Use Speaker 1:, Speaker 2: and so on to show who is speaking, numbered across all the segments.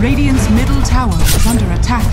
Speaker 1: Radiant's middle tower is under attack.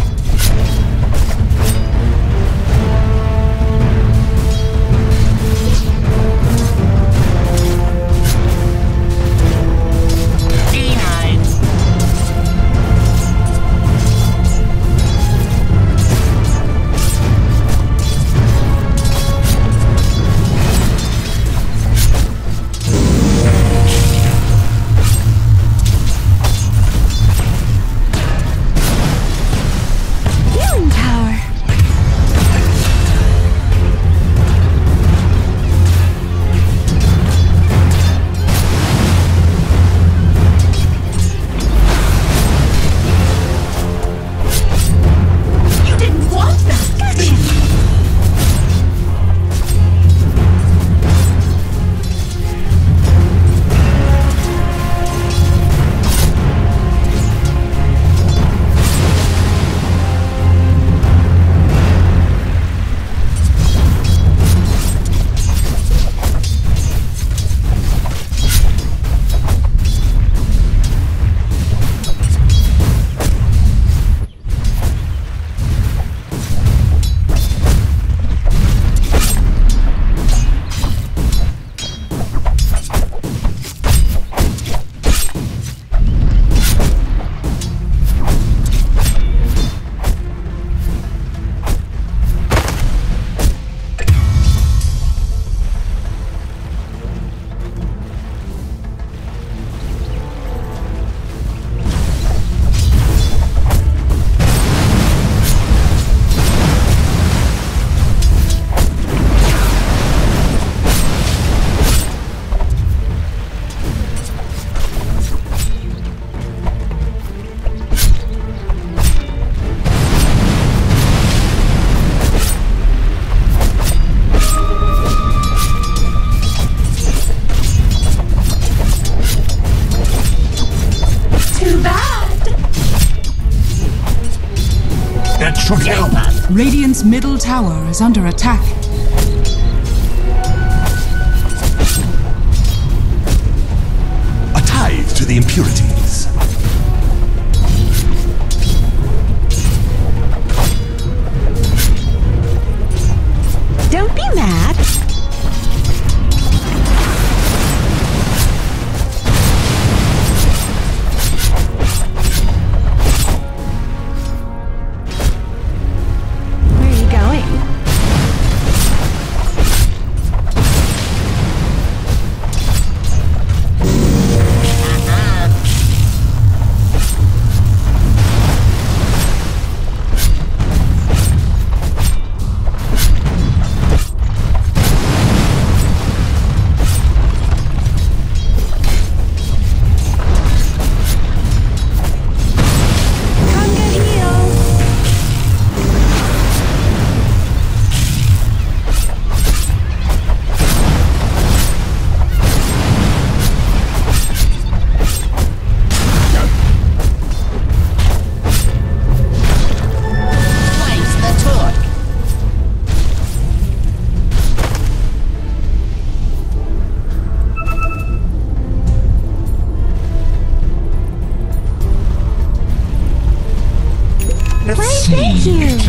Speaker 1: Radiant's middle tower is under attack.
Speaker 2: A tithe to the impurities.
Speaker 3: Don't be mad. Thank you.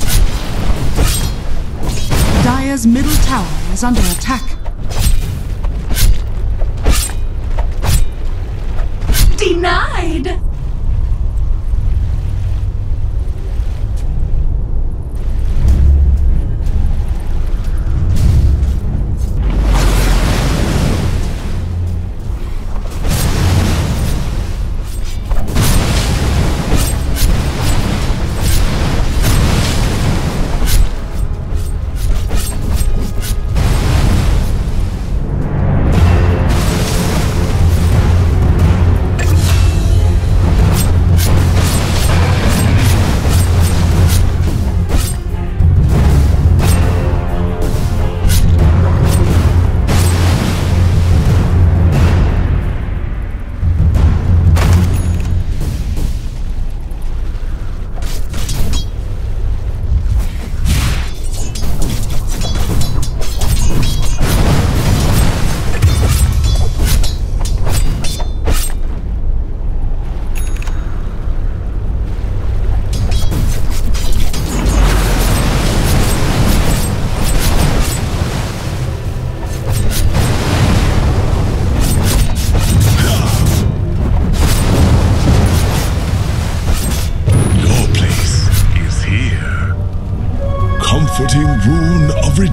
Speaker 1: Dire's middle tower is under attack.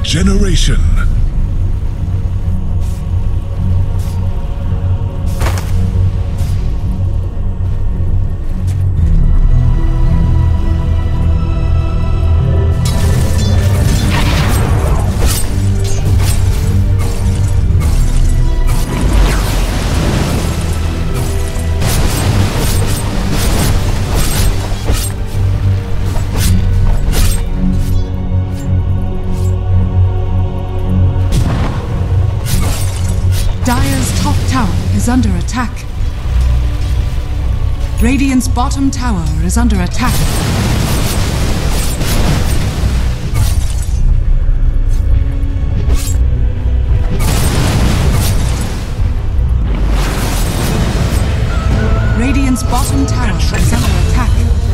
Speaker 4: Regeneration.
Speaker 1: Is under attack. Radiant's bottom tower is under attack. Radiant's bottom tower is under attack.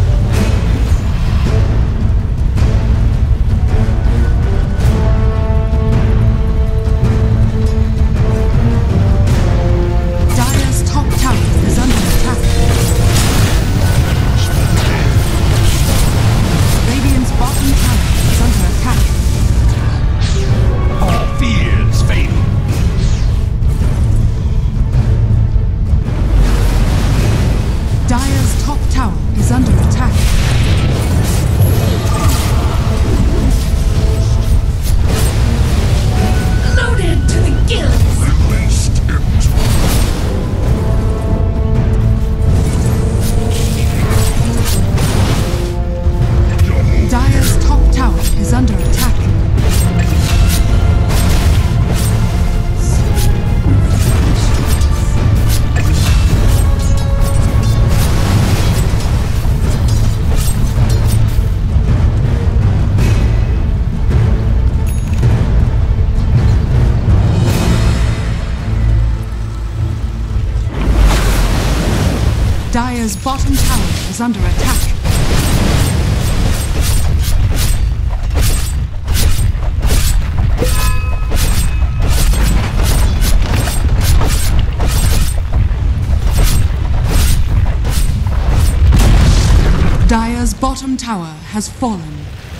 Speaker 1: Dire's bottom tower is under attack. Dire's bottom tower has fallen.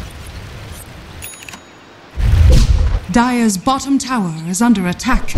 Speaker 1: Dire's bottom tower is under attack.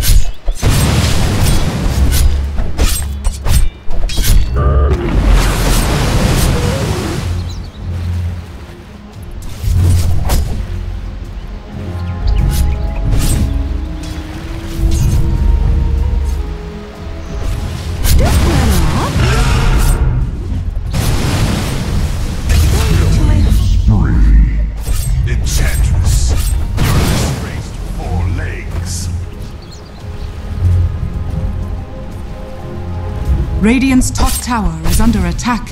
Speaker 1: Radiant's top tower is under attack.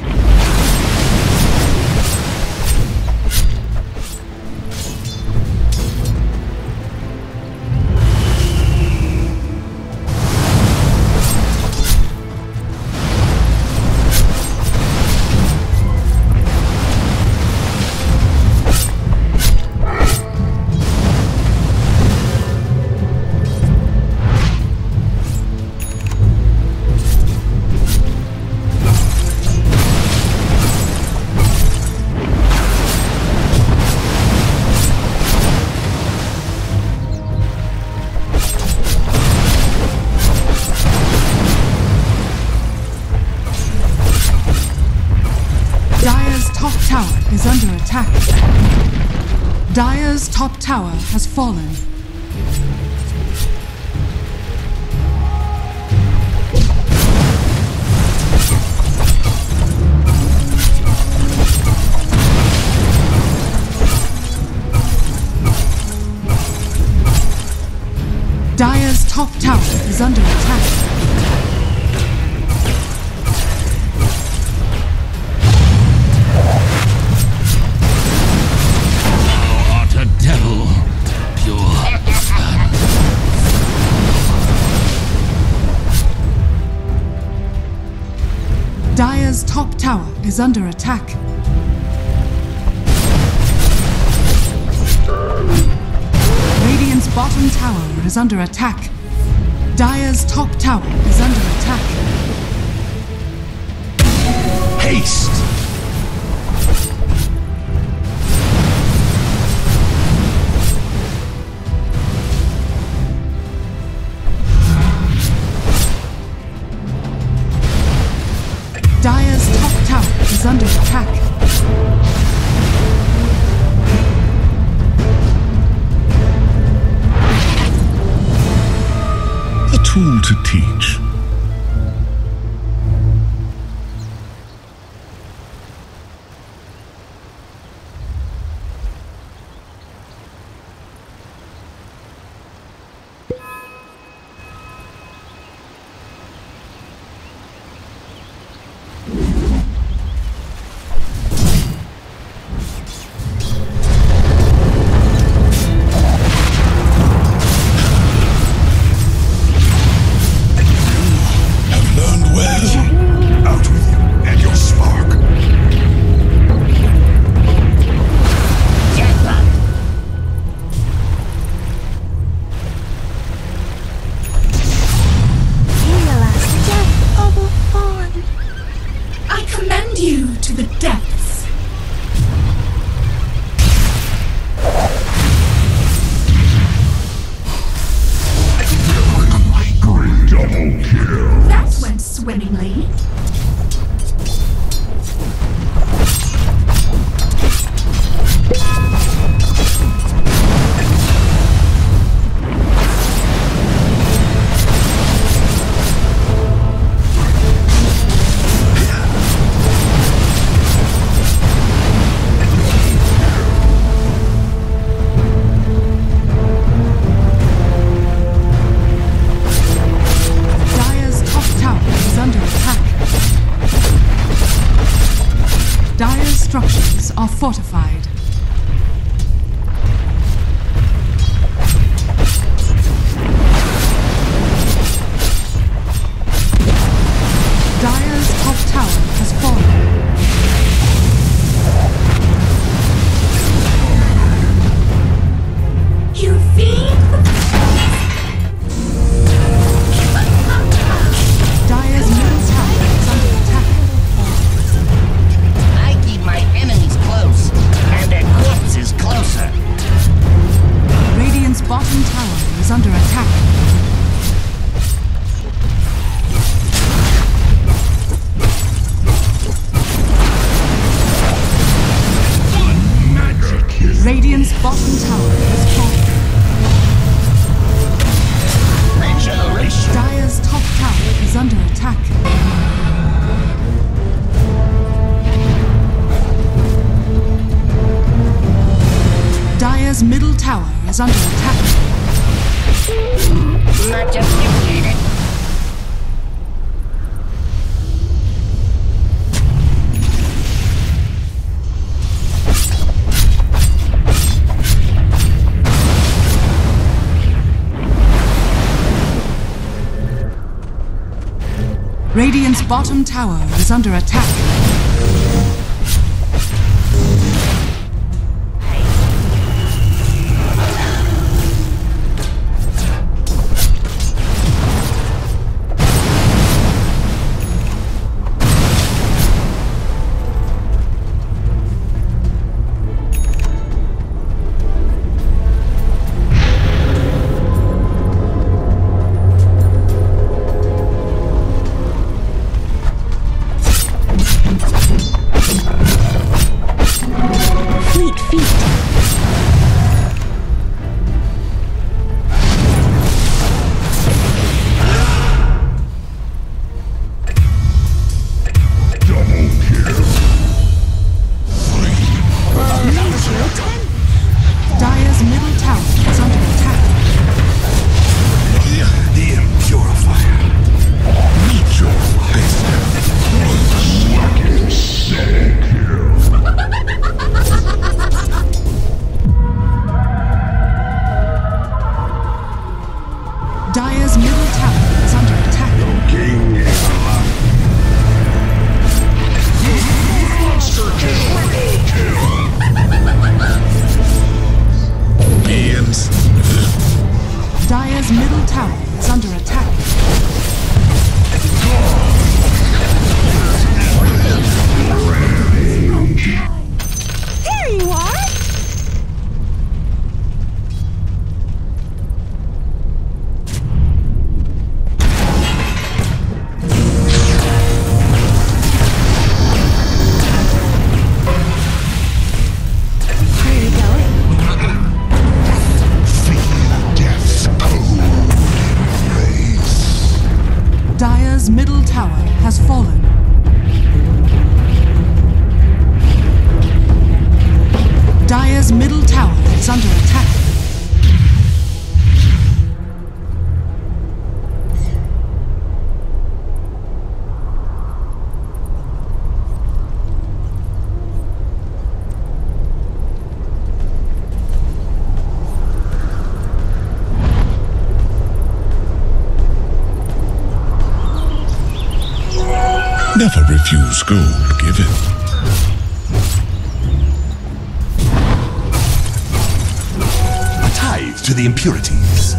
Speaker 1: Is under attack. Dire's top tower has fallen. Dire's top tower is under attack. Dire's top tower is under attack. Radiant's bottom tower is under attack. Dire's top tower is under attack.
Speaker 2: Haste!
Speaker 1: Dire's top tower is under attack.
Speaker 2: A tool to teach.
Speaker 4: Swimmingly.
Speaker 1: Dire's structures are fortified. Dire's top tower has fallen.
Speaker 4: You fiend!
Speaker 1: Dire's middle tower is under attack.
Speaker 5: I keep my enemies close, and their corpses closer.
Speaker 1: Radiant's bottom tower is under attack. Radiant's bottom tower is fallen.
Speaker 5: Regeneration.
Speaker 1: Dire's top tower is under attack. Dire's middle tower is under attack.
Speaker 5: Not just completed.
Speaker 1: Radiant's bottom tower is under attack. Dire's middle tower is under attack.
Speaker 2: The Impurifier. Meet your fate.
Speaker 1: Dire's middle tower is under attack.
Speaker 2: King is alive. Monster kill. Beings.
Speaker 1: Dire's middle tower is under attack.
Speaker 3: There you are!
Speaker 1: Dire's middle tower has fallen. Dire's middle tower is under attack.
Speaker 2: Never refuse gold given. A tithe to the impurities.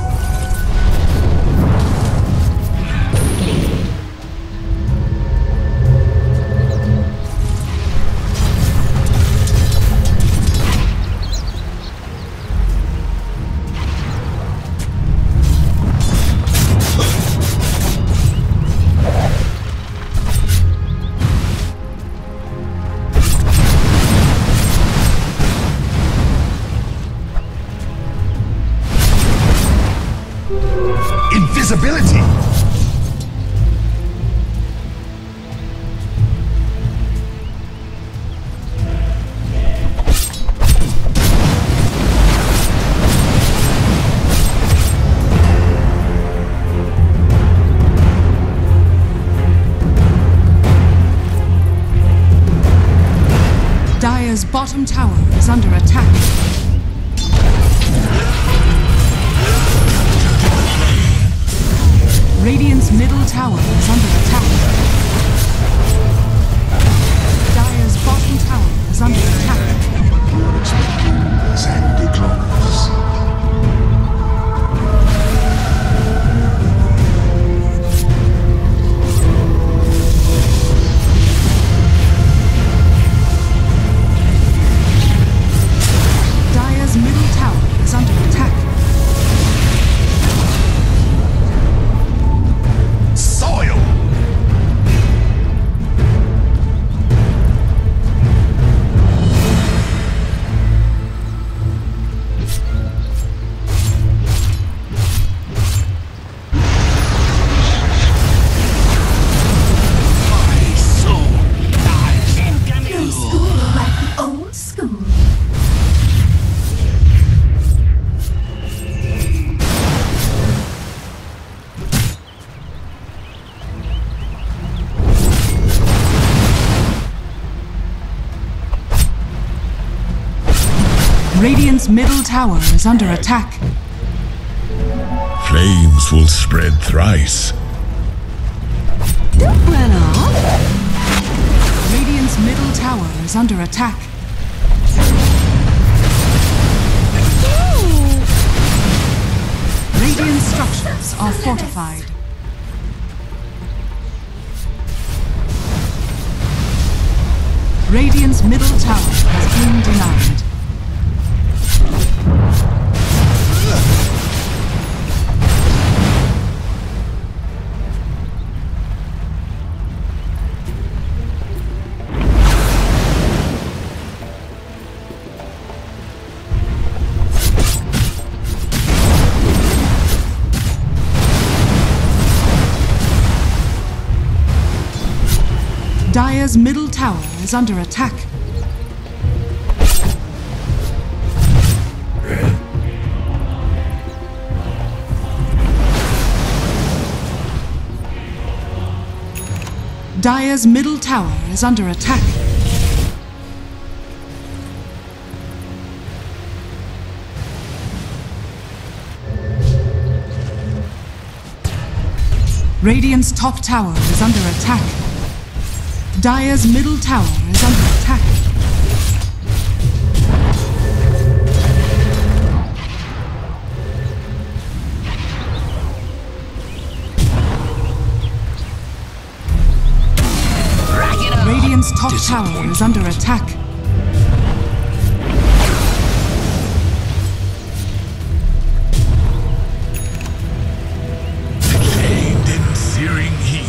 Speaker 2: Invisibility!
Speaker 1: Dire's bottom tower is under attack. Radiant's middle tower is under attack. Dire's bottom tower is under attack.
Speaker 2: Sandy Claus.
Speaker 1: Dire's middle tower is under attack.
Speaker 2: Soil! My soul dies in
Speaker 4: New school like the old school.
Speaker 1: Radiant's middle tower is under attack.
Speaker 2: Flames will spread thrice.
Speaker 3: Don't run off.
Speaker 1: Radiant's middle tower is under attack. Radiant structures are fortified. Radiant's middle tower has been denied. Dire's middle tower is under attack. Dire's middle tower is under attack. Radiant's top tower is under attack. Dire's middle tower is under attack. Radiant's top tower is under attack.
Speaker 2: Decayed in searing heat.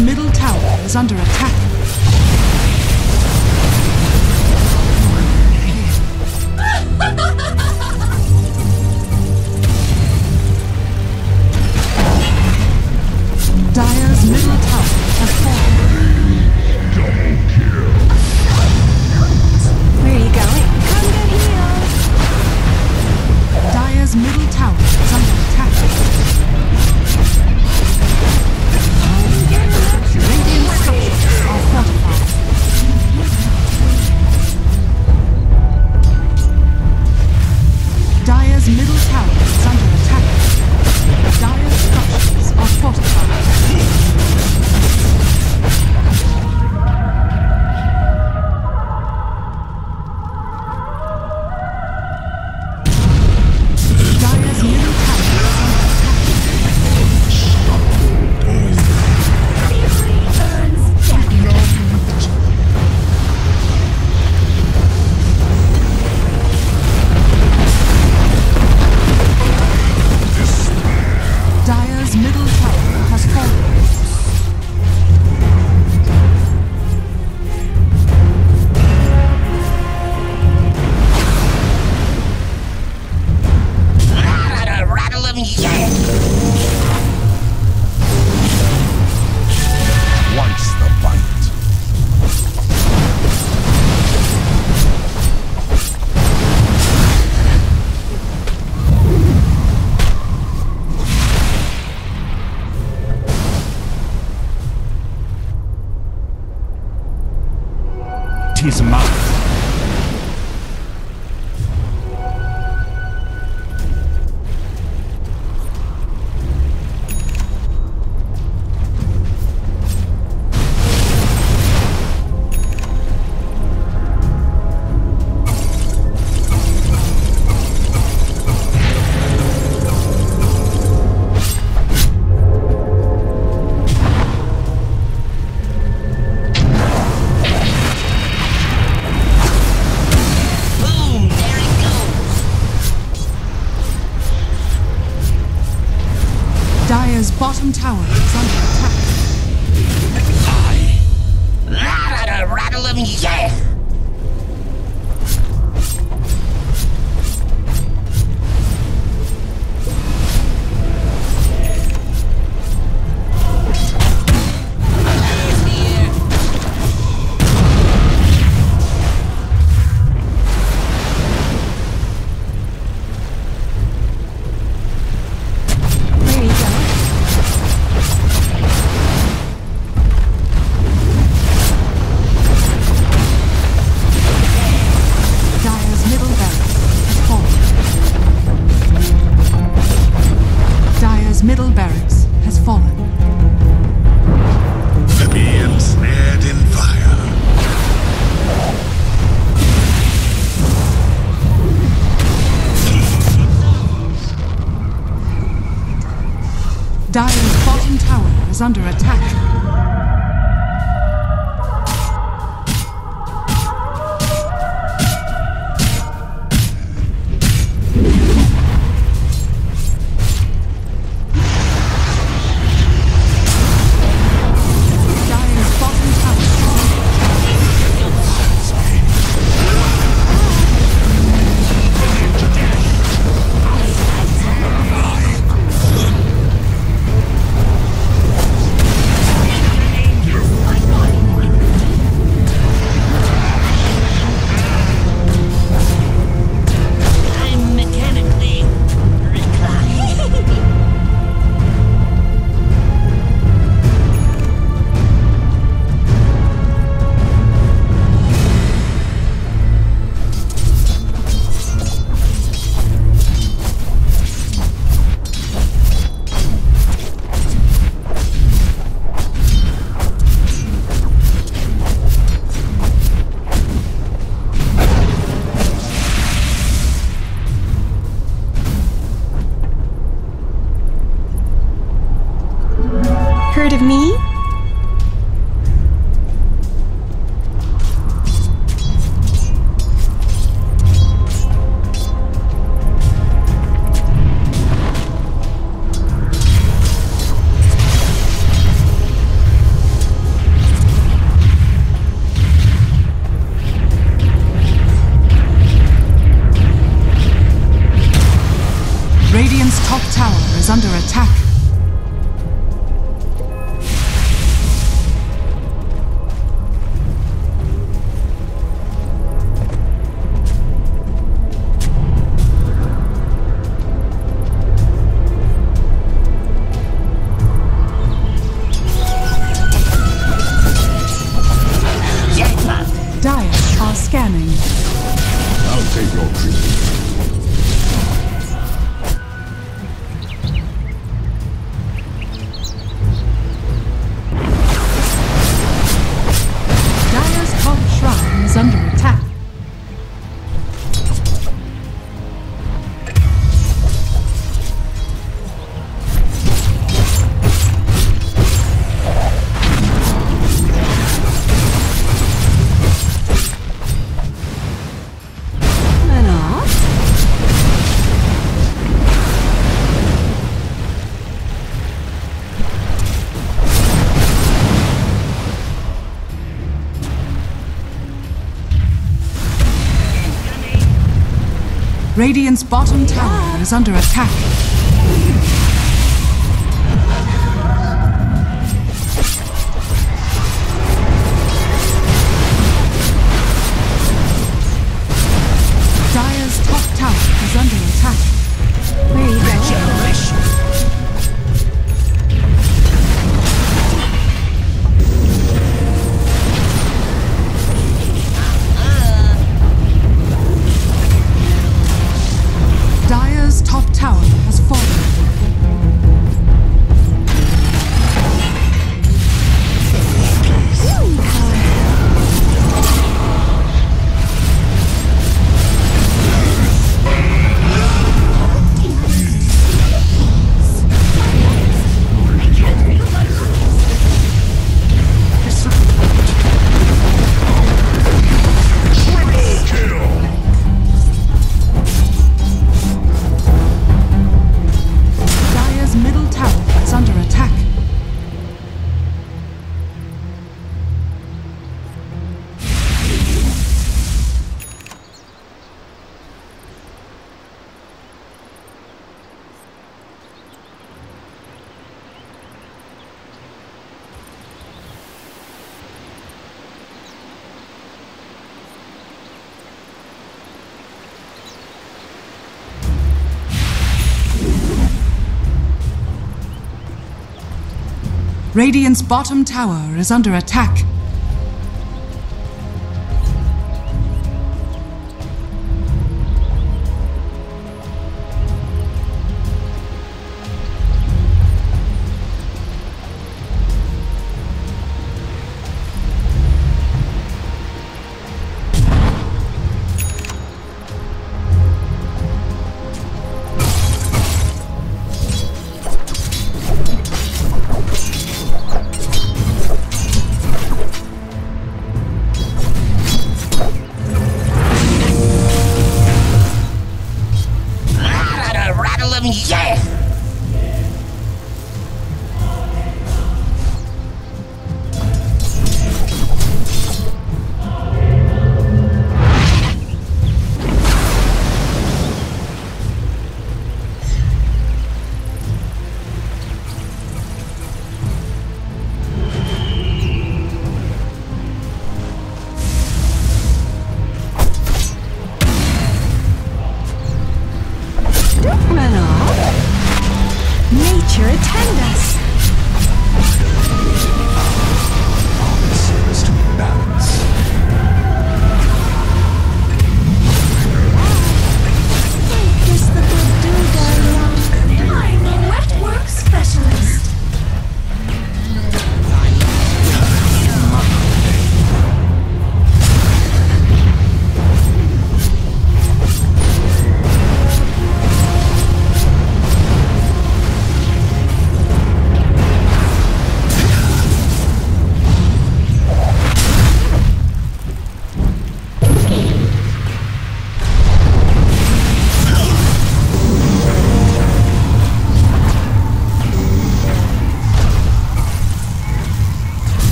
Speaker 1: middle tower is under attack. Dire's middle tower has fallen.
Speaker 3: Where are you going? Come get healed.
Speaker 1: Dire's middle tower is under attack. Radiant structures are fortified. Dire's middle tower is under attack. Dire's structures are fortified. Dire's middle tower is under attack. Dire's middle tower has fallen.
Speaker 5: Rattle 'em, yeah!
Speaker 2: Once the bite. Tis mine.
Speaker 5: Boom! There it goes!
Speaker 1: Dire's bottom tower is under attack.
Speaker 5: Rattle 'em, yeah! He's here.
Speaker 3: Where are you going?
Speaker 1: Dire's middle barracks has fallen. Dire's middle barracks has fallen.
Speaker 2: Be ensnared in fire.
Speaker 1: Dire's bottom tower is under attack. Dire's bottom tower is under attack.
Speaker 5: I'm mechanically reclined.
Speaker 3: Heard of me?
Speaker 1: attack. Dire are scanning.
Speaker 2: I'll take your treatment.
Speaker 1: Dire's top shrine is under attack. Radiant's bottom tower is under attack. Dire's top tower is under attack.
Speaker 3: Where are you going?
Speaker 1: Dire's top tower has fallen. Dire's middle tower is under attack. Radiant's bottom tower is under attack.
Speaker 5: Rattle 'em, yeah!
Speaker 3: Don't run off. Nature attend us.
Speaker 2: Service to balance.
Speaker 3: Kiss the good dude,
Speaker 4: I'm a network specialist.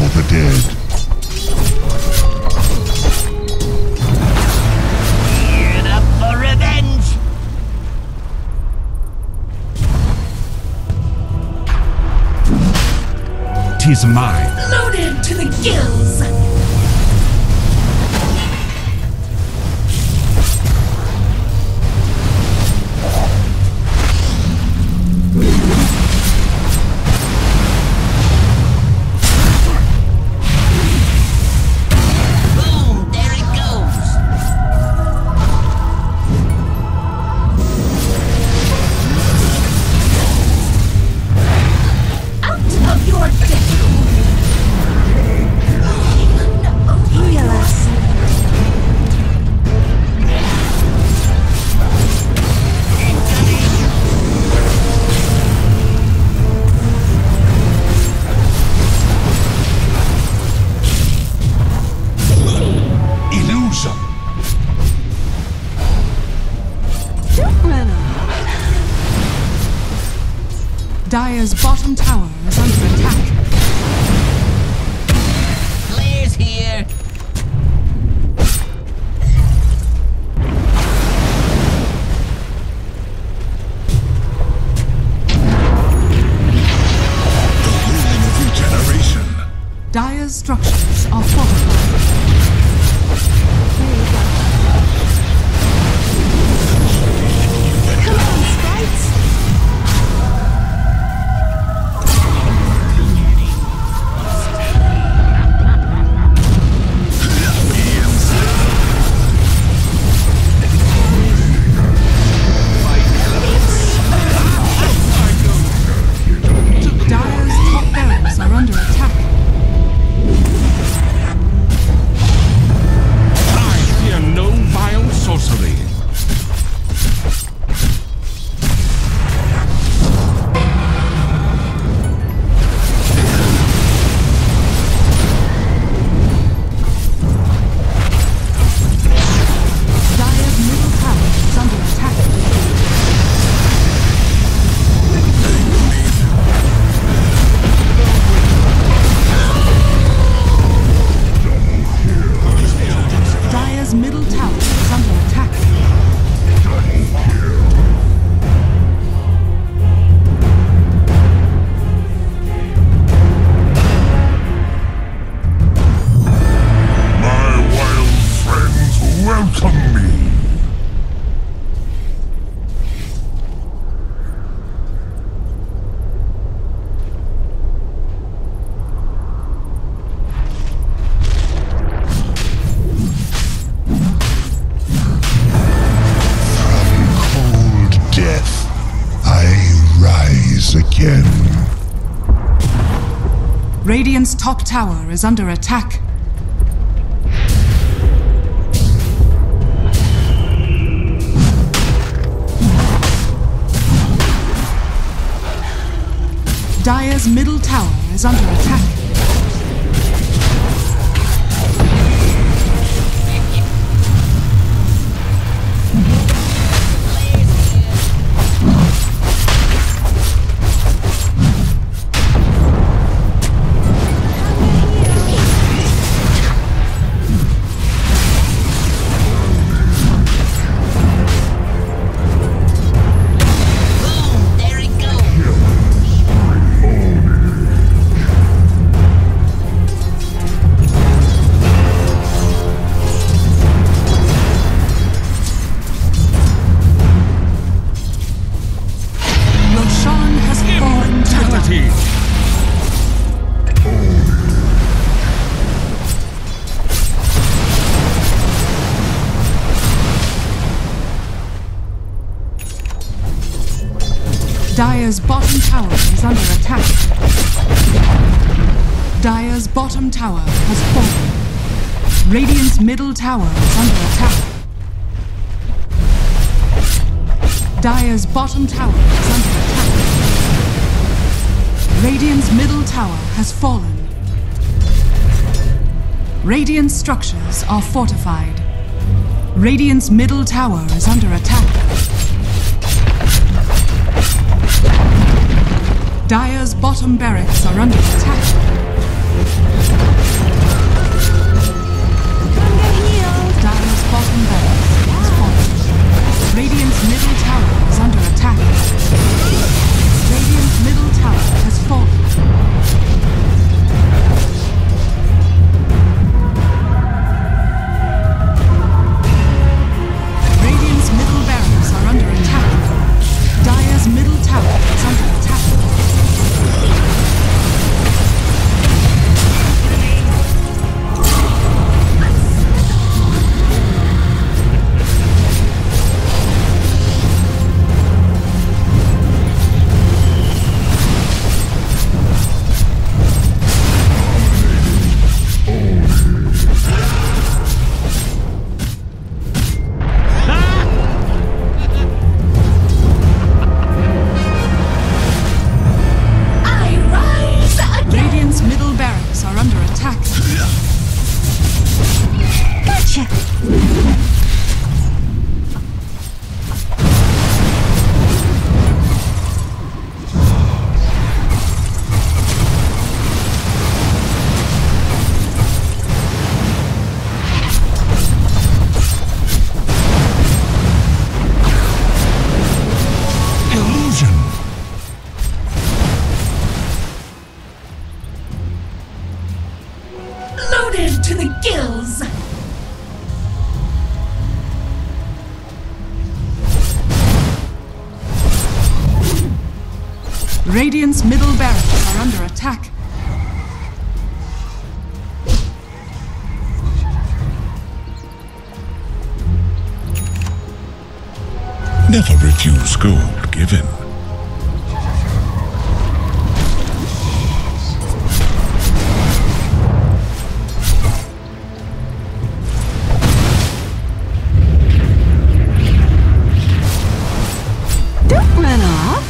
Speaker 2: the dead.
Speaker 5: Geared up for revenge!
Speaker 6: 'Tis mine.
Speaker 4: Loaded to the gills!
Speaker 5: Boom! There it goes!
Speaker 4: Out of your depth!
Speaker 3: Heal us.
Speaker 6: Illusion.
Speaker 3: Run off.
Speaker 1: Dire's bottom tower is under attack.
Speaker 5: Claire's here!
Speaker 2: Healing of regeneration.
Speaker 1: Dire's structures are fortified.
Speaker 3: Come on, sprites.
Speaker 1: Dire's top barracks are under attack.
Speaker 6: I fear no vile sorcery.
Speaker 1: Dire's middle tower is under attack. Dire's middle tower is under attack.
Speaker 2: My wild friends welcome me. Cold death, I rise again.
Speaker 1: Radiant's top tower is under attack. Dire's middle tower is under attack.
Speaker 5: Boom! There it goes!
Speaker 1: Roshan has fallen to the
Speaker 6: Immortality.
Speaker 1: Dire's bottom tower is under attack. Dire's bottom tower has fallen. Radiant's middle tower is under attack. Dire's bottom tower is under attack. Radiant's middle tower has fallen. Radiant structures are fortified. Radiant's middle tower is under attack. Dire's bottom barracks are under attack.
Speaker 3: Come get healed.
Speaker 1: Dire's bottom barracks has fallen. Radiant's middle tower is under attack. Radiant's middle tower has fallen. Radiant's middle barracks are under attack. Dire's middle tower is under attack.
Speaker 4: Loaded to the gills!
Speaker 1: Radiant's middle barracks are under attack.
Speaker 2: Never refuse gold given.
Speaker 3: Don't run off.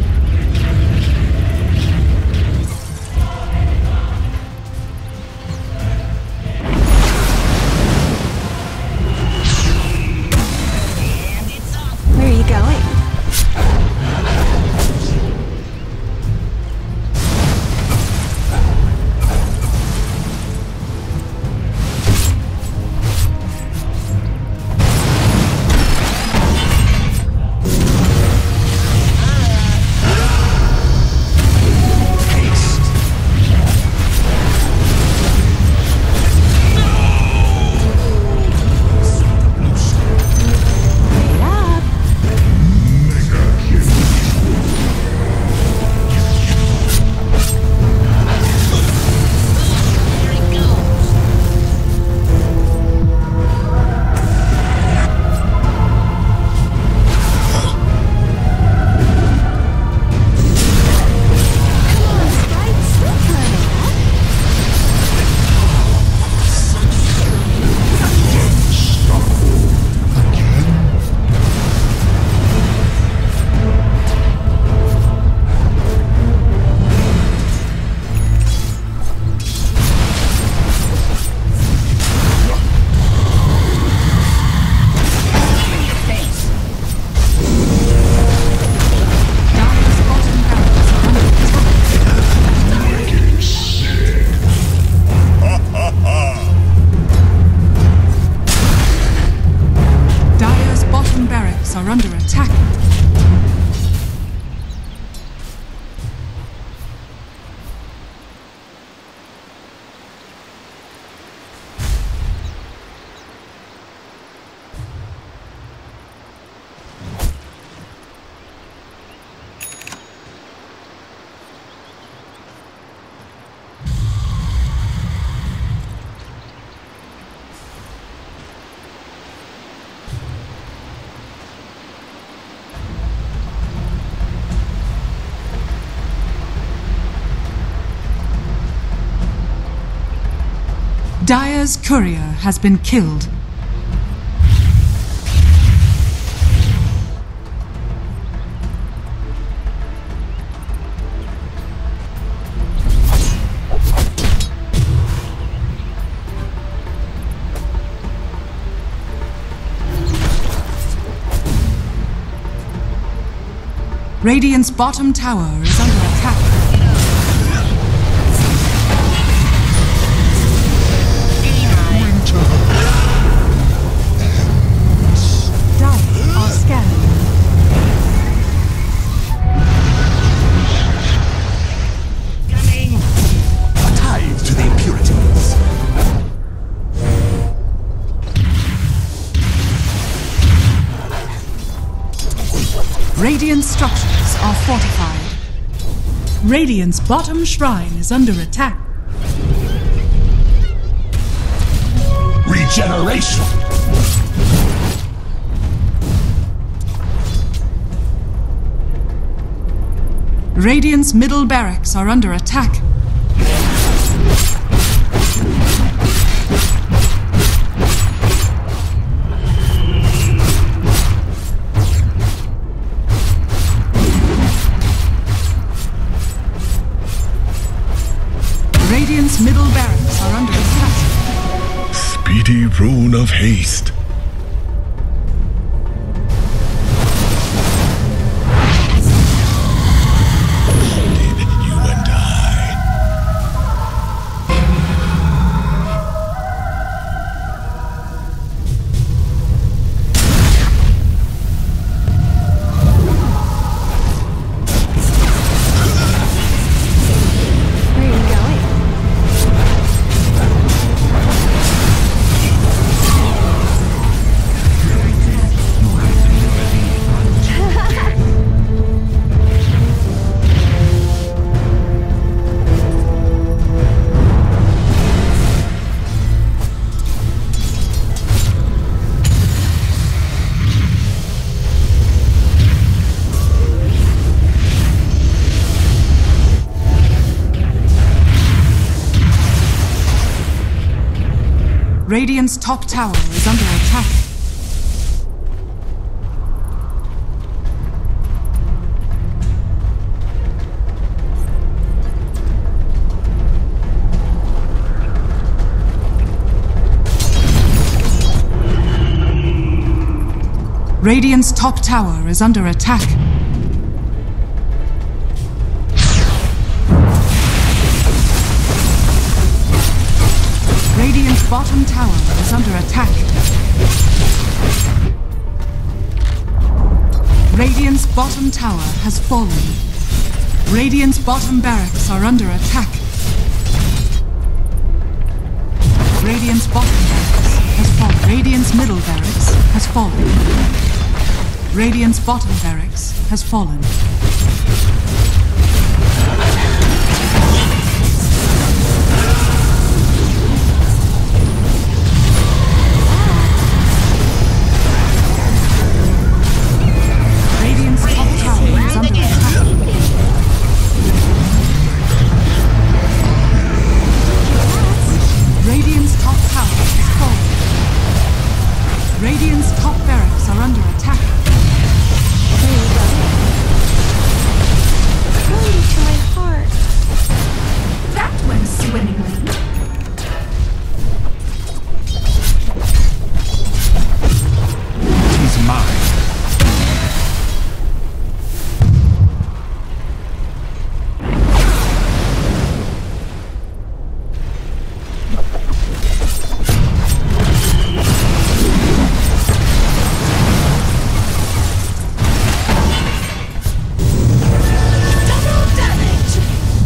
Speaker 3: Where are you going?
Speaker 1: Are under attack. Dire's courier has been killed. Radiant's bottom tower is under attack. Radiant structures are fortified. Radiant's bottom shrine is under attack.
Speaker 6: Regeneration.
Speaker 1: Radiant's middle barracks are under attack. Radiant's middle barracks are under attack.
Speaker 2: Speedy rune of haste. You and I.
Speaker 3: Where are you going?
Speaker 1: Radiant's top tower is under attack. Radiant's top tower is under attack. Radiant's bottom tower is under attack. Radiant's bottom tower has fallen. Radiant's bottom barracks are under attack. Radiant's bottom barracks has fallen. Radiant's middle barracks has fallen. Radiant's bottom barracks has fallen. Radiant's top tower is under attack. Radiant's top tower is fallen. Radiant's top barracks are under attack.
Speaker 3: Where are you going? Going to my heart.
Speaker 4: That went swimmingly.
Speaker 6: He's mine.
Speaker 4: Double damage.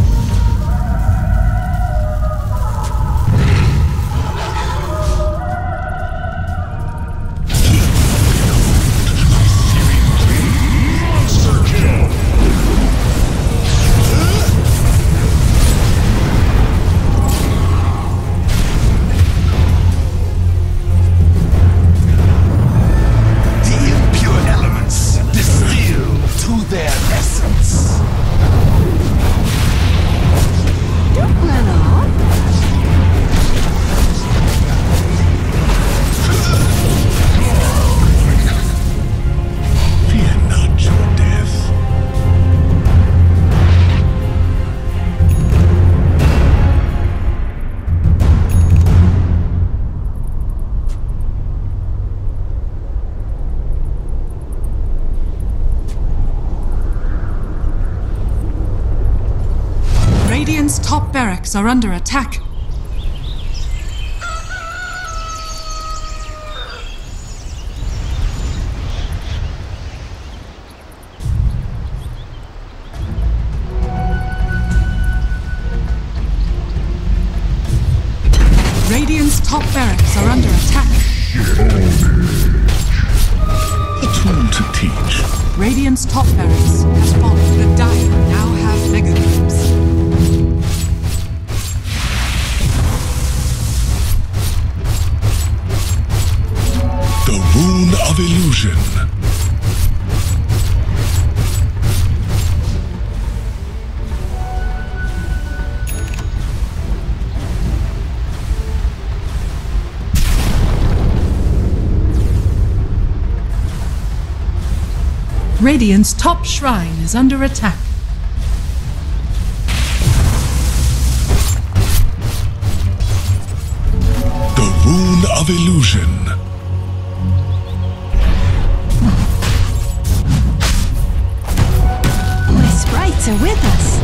Speaker 6: Monster kill. The impure elements distill to their essence.
Speaker 3: Don't run off.
Speaker 2: Fear not your death.
Speaker 1: Radiant's top barracks are under attack. Radiant's top barracks are under attack.
Speaker 2: The tool to teach.
Speaker 1: Radiant's top barracks has fallen. The Dire now have Mega Cubes.
Speaker 2: The Rune of Illusion.
Speaker 1: Radiant's top shrine is under attack.
Speaker 2: The Rune of Illusion.
Speaker 3: My sprites are with us.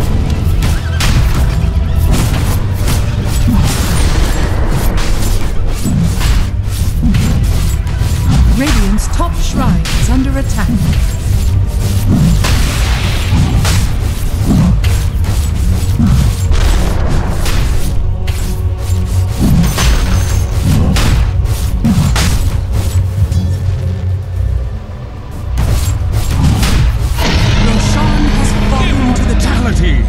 Speaker 1: Radiant's top shrine is under attack. Roshan has fallen to the
Speaker 6: Immortality!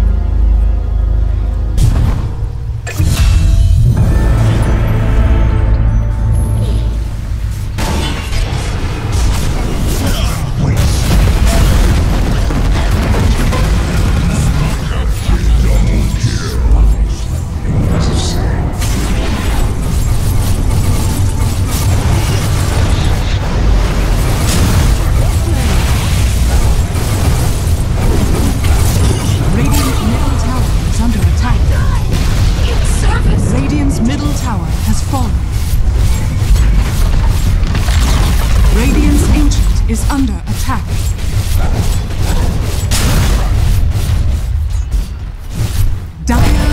Speaker 1: is under attack. Dire